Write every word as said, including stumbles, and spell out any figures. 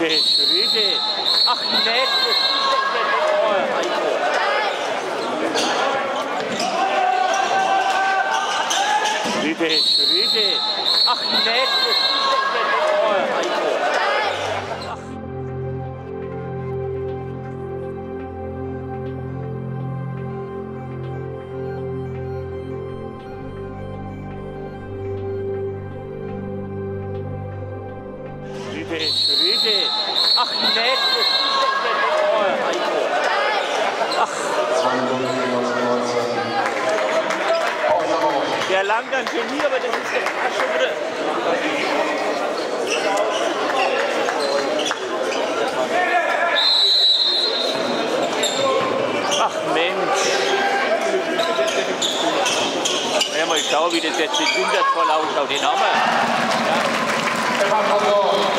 Rüde, Rüde. Ach nett, das ist der Heiko. Rüde, Rüde. Ach nett, das ist der Heiko. Rüde, Rüde. Ach nett, das ist der Heiko. Ach. Der langt dann schon hier, aber das ist der Arsch schon wieder. Ach Mensch. Ja, mal schauen, wie das jetzt in Wintersvoll ausschaut. Den haben wir. Ja.